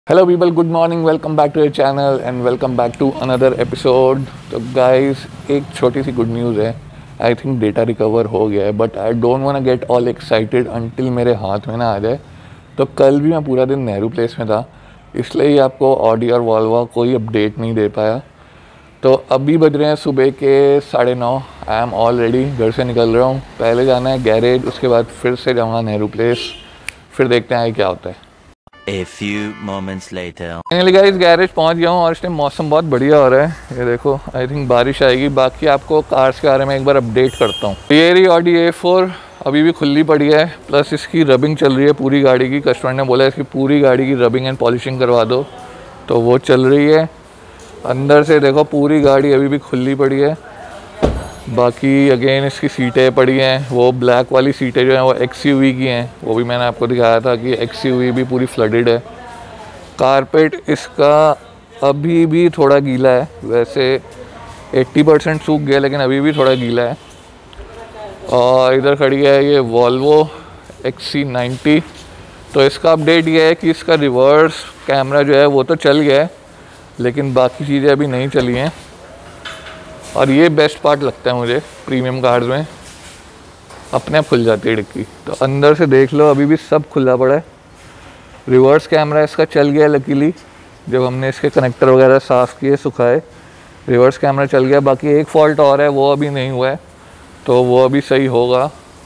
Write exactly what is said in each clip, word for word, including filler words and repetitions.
Hello people, good morning, welcome back to your channel and welcome back to another episode. तो guys, एक छोटी सी good news है। I think data recover हो गया है, but I don't want get all excited until मेरे हाथ में ना आ जाए। तो कल भी मैं पूरा दिन नेहरू प्लेस में था, इसलिए ही आपको ऑडी और वॉल्वा कोई अपडेट नहीं दे पाया। तो अभी बज रहे हैं सुबह के साढ़े नौ। आई एम ऑल रेडी, घर से निकल रहा हूँ। पहले जाना है गैरेज, उसके बाद फिर से जाऊँगा नेहरू प्लेस, फिर देखते हैं क्या होता है। A few moments later. Finally guys garage पहुंच गया हूँ और इस टाइम मौसम बहुत बढ़िया हो रहा है। ये देखो, आई थिंक बारिश आएगी। बाकी आपको कार्स के बारे में एक बार अपडेट करता हूँ। ये रही ऑडी ए फोर, अभी भी खुली पड़ी है, प्लस इसकी रबिंग चल रही है पूरी गाड़ी की। कस्टमर ने बोला इसकी पूरी गाड़ी की रबिंग एंड पॉलिशिंग करवा दो, तो वो चल रही है। अंदर से देखो, पूरी गाड़ी अभी भी खुली पड़ी है। बाकी अगेन इसकी सीटें पड़ी हैं, वो ब्लैक वाली सीटें जो हैं वो एक्सयूवी की हैं, वो भी मैंने आपको दिखाया था कि एक्सयूवी भी पूरी फ्लडेड है। कारपेट इसका अभी भी थोड़ा गीला है, वैसे अस्सी परसेंट सूख गया, लेकिन अभी भी थोड़ा गीला है। और इधर खड़ी है ये वॉल्वो एक्स सी नाइन्टी। तो इसका अपडेट ये है कि इसका रिवर्स कैमरा जो है वो तो चल गया है, लेकिन बाकी चीज़ें अभी नहीं चली हैं। और ये बेस्ट पार्ट लगता है मुझे प्रीमियम कार्स में, अपने आप खुल जाती है डिक्की। तो अंदर से देख लो, अभी भी सब खुला पड़ा है। रिवर्स कैमरा इसका चल गया लकीली, जब हमने इसके कनेक्टर वगैरह साफ़ किए, सुखाए, रिवर्स कैमरा चल गया। बाकी एक फॉल्ट और है, वो अभी नहीं हुआ है, तो वो अभी सही होगा।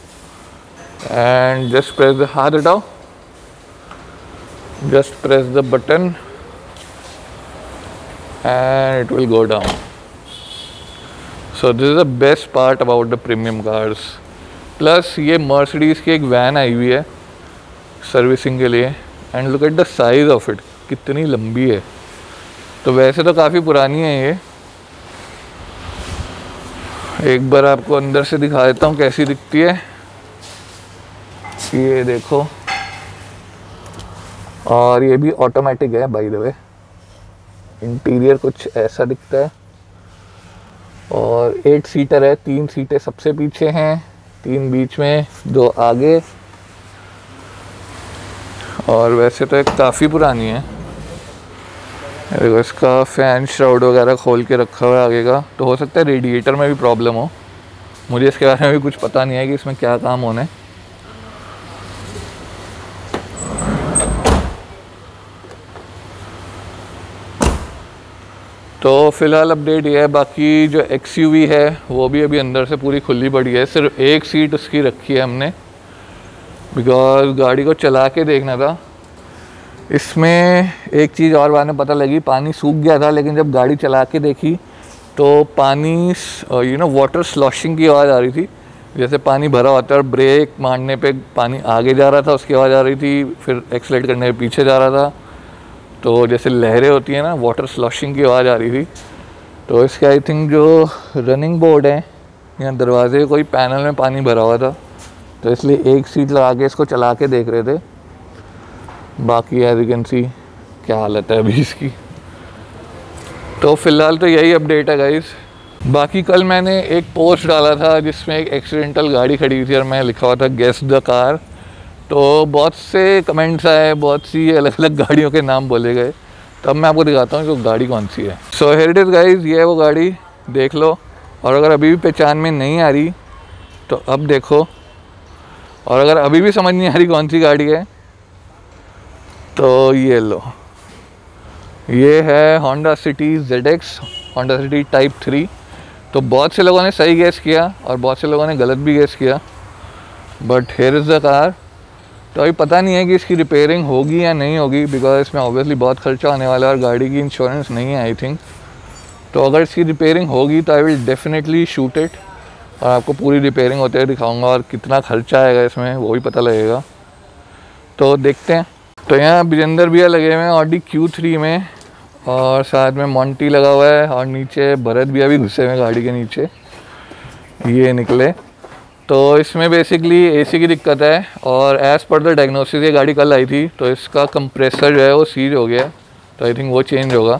एंड जस्ट प्रेस द, हाथ हटाओ, just press the button and it will go down. So this is the best part about the premium cars. Plus ये मर्सिडीज़ की एक वैन आई हुई है सर्विसिंग के लिए, and look at the size of it, कितनी लंबी है। तो वैसे तो काफ़ी पुरानी है ये। एक बार आपको अंदर से दिखा देता हूँ कैसी दिखती है। ये देखो, और ये भी ऑटोमेटिक है बाय द वे। इंटीरियर कुछ ऐसा दिखता है। और एट सीटर है, तीन सीटें सबसे पीछे हैं, तीन बीच में, दो आगे। और वैसे तो एक काफ़ी पुरानी है। देखो, इसका फ़ैन श्राउड वगैरह खोल के रखा हुआ है आगे का, तो हो सकता है रेडिएटर में भी प्रॉब्लम हो। मुझे इसके बारे में भी कुछ पता नहीं है कि इसमें क्या काम होना है। तो फ़िलहाल अपडेट ये है। बाकी जो एक्सयूवी है वो भी अभी अंदर से पूरी खुली पड़ी है। सिर्फ एक सीट उसकी रखी है हमने, बिकॉज गाड़ी को चला के देखना था। इसमें एक चीज़ और बाद में पता लगी, पानी सूख गया था, लेकिन जब गाड़ी चला के देखी तो पानी, यू नो, वाटर स्लॉशिंग की आवाज़ आ रही थी। जैसे पानी भरा होता है और ब्रेक मारने पे पानी आगे जा रहा था, उसकी आवाज़ आ रही थी, फिर एक्सलेट करने पे पीछे जा रहा था। तो जैसे लहरें होती हैं ना, वाटर स्लॉशिंग की आवाज़ आ रही थी। तो इसके आई थिंक जो रनिंग बोर्ड है, यहाँ दरवाजे कोई पैनल में पानी भरा हुआ था, तो इसलिए एक सीट लगा के इसको चला के देख रहे थे। बाकी एज यू कैन सी क्या हालत है अभी इसकी। तो फ़िलहाल तो यही अपडेट है गाइस। बाकी कल मैंने एक पोस्ट डाला था जिसमें एक एक्सीडेंटल गाड़ी खड़ी हुई थी और मैं लिखा हुआ था गेस द कार। तो बहुत से कमेंट्स आए, बहुत सी अलग अलग गाड़ियों के नाम बोले गए। तो अब मैं आपको दिखाता हूँ कि वो गाड़ी कौन सी है। So here it is guys, ये है वो गाड़ी, देख लो। और अगर अभी भी पहचान में नहीं आ रही तो अब देखो, और अगर अभी भी समझ नहीं आ रही कौन सी गाड़ी है तो ये लो, ये है Honda City Z X, Honda City type three. तो बहुत से लोगों ने सही गेस किया और बहुत से लोगों ने गलत भी गेस किया, but here is the car. तो अभी पता नहीं है कि इसकी रिपेयरिंग होगी या नहीं होगी, बिकॉज इसमें ऑब्वियसली बहुत खर्चा आने वाला है और गाड़ी की इंश्योरेंस नहीं है आई थिंक। तो अगर इसकी रिपेयरिंग होगी तो I will definitely shoot it और आपको पूरी रिपेयरिंग होते हुए दिखाऊंगा, और कितना खर्चा आएगा इसमें वो भी पता लगेगा। तो देखते हैं। तो यहाँ विजेंदर भैया लगे हुए हैं ऑडी क्यू थ्री में, और साथ में मॉन्टी लगा हुआ है, और नीचे भरत भैया भी घुसे हुए हैं गाड़ी के नीचे, ये निकले। तो इसमें बेसिकली एसी की दिक्कत है, और एज़ पर द डायग्नोसिस ये गाड़ी कल आई थी, तो इसका कंप्रेसर जो है वो सीज हो गया, तो आई थिंक वो चेंज होगा।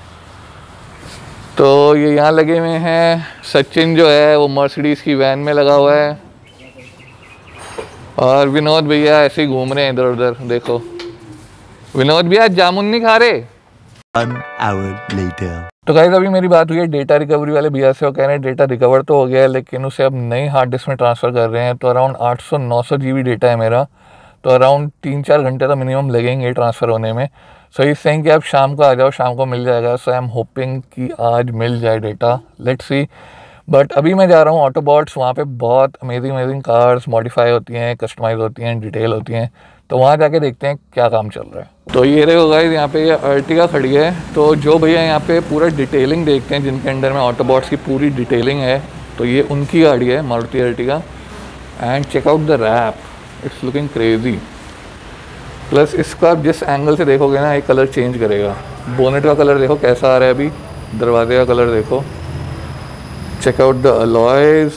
तो ये यहाँ लगे हुए हैं। सचिन जो है वो मर्सिडीज़ की वैन में लगा हुआ है, और विनोद भैया ऐसे ही घूम रहे हैं इधर उधर, देखो। विनोद भी आज जामुन नहीं खा रहे। One hour later. तो गाइस अभी मेरी बात हुई है डेटा रिकवरी वाले भैया से। वो कह रहे हैं डेटा रिकवर तो हो गया है लेकिन उसे अब नई हार्ड डिस्क में ट्रांसफ़र कर रहे हैं। तो अराउंड आठ सौ नौ सौ जी बी डेटा है मेरा, तो अराउंड तीन चार घंटे तो मिनिमम लगेंगे ट्रांसफ़र होने में। सो इस सेइंग कि आप शाम को आ जाओ, शाम को मिल जाएगा। सो आई एम होपिंग कि आज मिल जाए डेटा, लेट्स सी। बट अभी मैं जा रहा हूँ ऑटोबॉट्स, वहाँ पे बहुत अमेजिंग अमेजिंग कार्स मॉडिफाई होती हैं, कस्टमाइज होती हैं, डिटेल होती हैं। तो वहाँ जाके देखते हैं क्या काम चल रहा है। तो ये देखो गाइस, यहाँ पे ये अर्टिगा खड़ी है। तो जो भैया यहाँ पे पूरा डिटेलिंग देखते हैं, जिनके अंडर में ऑटोबॉट्स की पूरी डिटेलिंग है, तो ये उनकी गाड़ी है, Maruti Ertiga. And check out the wrap, it's looking crazy. Plus इसका आप जिस एंगल से देखोगे ना, एक कलर चेंज करेगा। बोनेट का कलर देखो कैसा आ रहा है अभी, दरवाजे का कलर देखो। चेक आउट द अलॉयज,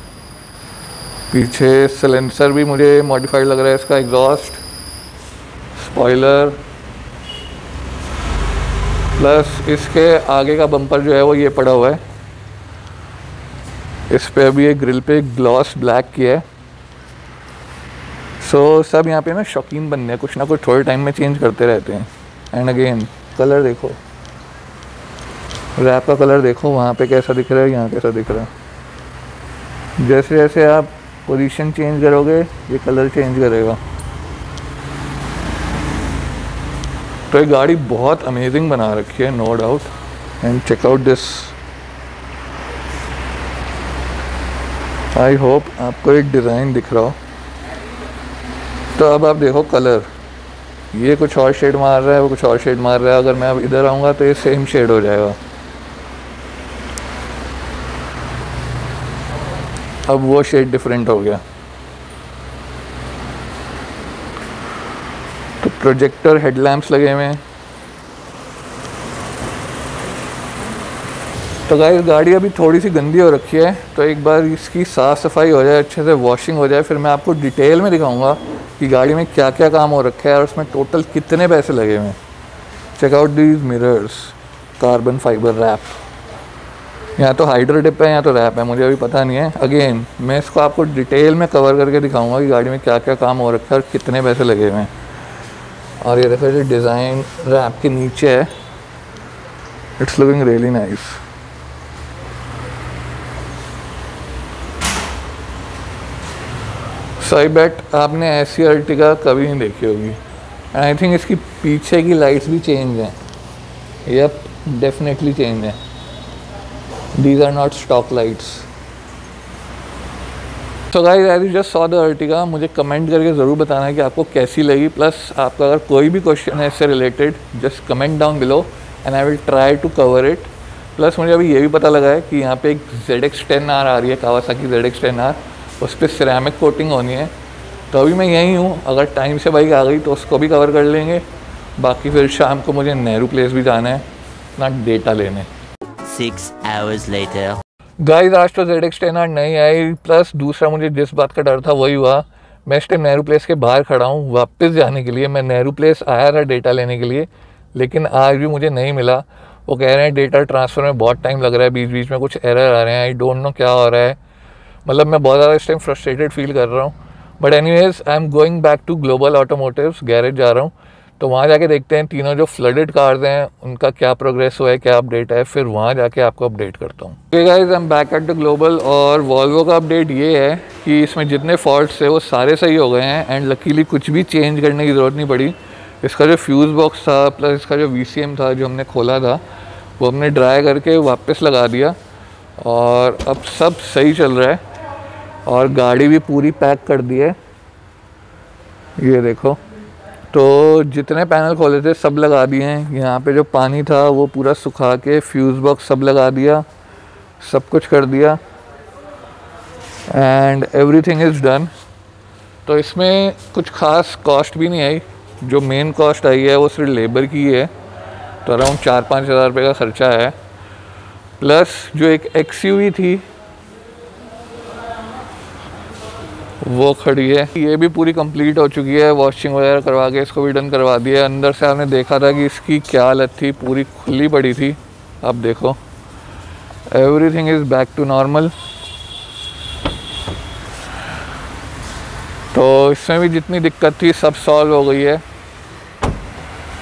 पीछे सिलेंसर भी मुझे मॉडिफाइड लग रहा है इसका, एग्जॉस्ट, स्पॉइलर। प्लस इसके आगे का बम्पर जो है वो ये पड़ा हुआ है। इस पे अभी एक ग्रिल पे ग्लॉस ब्लैक किया है। सो so, सब यहाँ पे ना शौकीन बनने हैं, कुछ ना कुछ थोड़े टाइम में चेंज करते रहते हैं। एंड अगेन कलर देखो, रैप का कलर देखो, वहाँ पे कैसा दिख रहा है, यहाँ कैसा दिख रहा है। जैसे जैसे आप पोजीशन चेंज करोगे ये कलर चेंज करेगा। तो ये गाड़ी बहुत अमेजिंग बना रखी है, no doubt. And check out this, I hope आपको एक डिज़ाइन दिख रहा हो। तो अब आप देखो कलर, ये कुछ और शेड मार रहा है, वो कुछ और शेड मार रहा है। अगर मैं अब इधर आऊँगा तो ये सेम शेड हो जाएगा। अब वो शेड डिफरेंट हो गया। तो प्रोजेक्टर हेडलैम्प्स लगे हुए हैं। तो गाइस गाड़ी अभी थोड़ी सी गंदी हो रखी है, तो एक बार इसकी साफ़ सफाई हो जाए, अच्छे से वॉशिंग हो जाए, फिर मैं आपको डिटेल में दिखाऊंगा कि गाड़ी में क्या क्या काम हो रखा है और उसमें टोटल कितने पैसे लगे हुए हैं। Check out these mirrors, carbon fibre wrap. यहाँ तो हाइड्रो डिप है, यहाँ तो रैप है, मुझे अभी पता नहीं है। अगेन मैं इसको आपको डिटेल में कवर करके दिखाऊंगा कि गाड़ी में क्या क्या काम हो रखा है और कितने पैसे लगे हुए हैं। और ये देखो, जो डिज़ाइन रैप के नीचे है, it's looking really nice. So I bet आपने ऐसी अर्टिगा कभी नहीं देखी होगी। एंड आई थिंक इसकी पीछे की लाइट्स भी चेंज हैं। यप, डेफिनेटली चेंज हैं। These are not stock lights. So guys, as you just saw the Ertiga, मुझे कमेंट करके ज़रूर बताना है कि आपको कैसी लगी। प्लस आपका अगर कोई भी क्वेश्चन है इससे related, just comment down below and I will try to cover it. Plus मुझे अभी ये भी पता लगा है कि यहाँ पे एक जेड एक्स टेन आर आ रही है, Kawasaki Z X ten R, उस पर सिरेमिक कोटिंग होनी है। तो अभी मैं यहीं हूँ, अगर टाइम से बाइक आ गई तो उसको भी कवर कर लेंगे। बाकी फिर शाम को मुझे नेहरू प्लेस भी जाना है अपना डेटा लेने। Six hours later. गाइस आज तो जेड एक्स टेन आर नहीं आई। प्लस दूसरा मुझे जिस बात का डर था वही हुआ। मैं इस टाइम नेहरू प्लेस के बाहर खड़ा हूँ वापस जाने के लिए। मैं नेहरू प्लेस आया था डेटा लेने के लिए, लेकिन आज भी मुझे नहीं मिला। वो कह रहे हैं डेटा ट्रांसफ़र में बहुत टाइम लग रहा है, बीच बीच में कुछ एरर आ रहे हैं, आई डोंट नो क्या हो रहा है। मतलब मैं बहुत ज़्यादा इस टाइम फ्रस्ट्रेटेड फील कर रहा हूँ। But anyways I am going back to global automotives, garage जा रहा हूँ। तो वहाँ जाके देखते हैं तीनों जो फ्लडेड कार्स हैं उनका क्या प्रोग्रेस हुआ है, क्या अपडेट है। फिर वहाँ जाके आपको अपडेट करता हूँ। Okay guys, I am back at the global. और वॉल्वो का अपडेट ये है कि इसमें जितने फॉल्ट्स थे वो सारे सही हो गए हैं। एंड लकीली कुछ भी चेंज करने की ज़रूरत नहीं पड़ी। इसका जो फ्यूज़ बॉक्स था प्लस इसका जो वी सी एम था जो हमने खोला था, वो हमने ड्राई करके वापस लगा दिया और अब सब सही चल रहा है। और गाड़ी भी पूरी पैक कर दी है, ये देखो। तो जितने पैनल खोले थे सब लगा दिए हैं। यहाँ पे जो पानी था वो पूरा सुखा के फ्यूज़ बॉक्स सब लगा दिया, सब कुछ कर दिया एंड एवरीथिंग इज़ डन। तो इसमें कुछ खास कॉस्ट भी नहीं आई। जो मेन कॉस्ट आई है वो सिर्फ लेबर की है, तो अराउंड चार पाँच हज़ार रुपये का ख़र्चा है। प्लस जो एक एक्स यू वी थी वो खड़ी है, ये भी पूरी कंप्लीट हो चुकी है। वॉशिंग वगैरह करवा के इसको भी डन करवा दिया है। अंदर से आपने देखा था कि इसकी क्या हालत थी, पूरी खुली पड़ी थी। अब देखो everything is back to normal. तो इसमें भी जितनी दिक्कत थी सब सॉल्व हो गई है।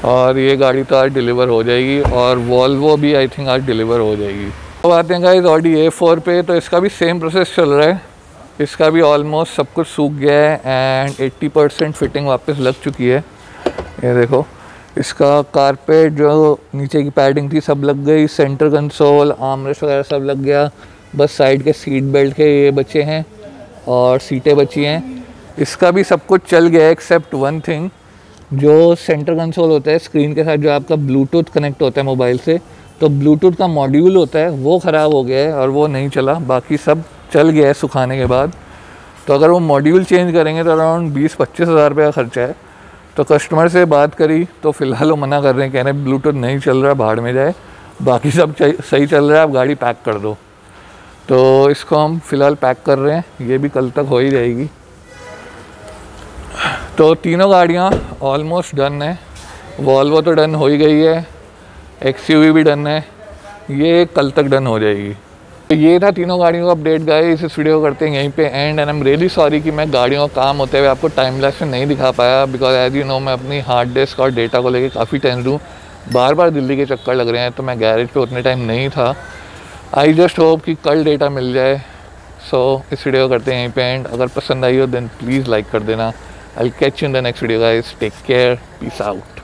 और ये गाड़ी तो आज डिलीवर हो जाएगी और वॉल्वो भी आई थिंक आज डिलीवर हो जाएगी। अब आते हैं गाइस ऑडी ए फोर पे, तो इसका भी सेम प्रोसेस चल रहा है। इसका भी ऑलमोस्ट सब कुछ सूख गया है एंड अस्सी परसेंट फिटिंग वापस लग चुकी है। ये देखो, इसका कारपेट जो नीचे की पैडिंग थी सब लग गई, सेंटर कंसोल, आर्मरेस्ट वगैरह सब लग गया। बस साइड के सीट बेल्ट के ये बचे हैं और सीटें बची हैं। इसका भी सब कुछ चल गया है एक्सेप्ट वन थिंग, जो सेंटर कंसोल होता है स्क्रीन के साथ जो आपका ब्लूटूथ कनेक्ट होता है मोबाइल से, तो ब्लूटूथ का मॉड्यूल होता है वो ख़राब हो गया है और वो नहीं चला। बाकी सब चल गया है सुखाने के बाद। तो अगर वो मॉड्यूल चेंज करेंगे तो अराउंड बीस पच्चीस हज़ार रुपये का खर्चा है। तो कस्टमर से बात करी तो फ़िलहाल वो मना कर रहे हैं, कह रहे हैं ब्लूटूथ नहीं चल रहा, भाड़ में जाए, बाकी सब सही चल रहा है, आप गाड़ी पैक कर दो। तो इसको हम फ़िलहाल पैक कर रहे हैं, ये भी कल तक हो ही जाएगी। तो तीनों गाड़ियाँ ऑलमोस्ट डन है। वॉल्वो तो डन हो ही गई है, एक्सयूवी भी डन है, ये कल तक डन हो जाएगी। तो ये था तीनों गाड़ियों का अपडेट गाइस। इस वीडियो को करते हैं यहीं पे and and I am really sorry कि मैं गाड़ियों का काम होते हुए आपको टाइम लैप्स में नहीं दिखा पाया, बिकॉज एज यू नो मैं अपनी हार्ड डिस्क और डेटा को लेके काफ़ी टेंस हूँ। बार बार दिल्ली के चक्कर लग रहे हैं तो मैं गैरेज पे उतने टाइम नहीं था। आई जस्ट होप कि कल डेटा मिल जाए। सो so, इस वीडियो को करते हैं यहीं पे एंड। अगर पसंद आई हो देन प्लीज़ लाइक कर देना। I'll catch you in the next video guys. Take care. Peace out.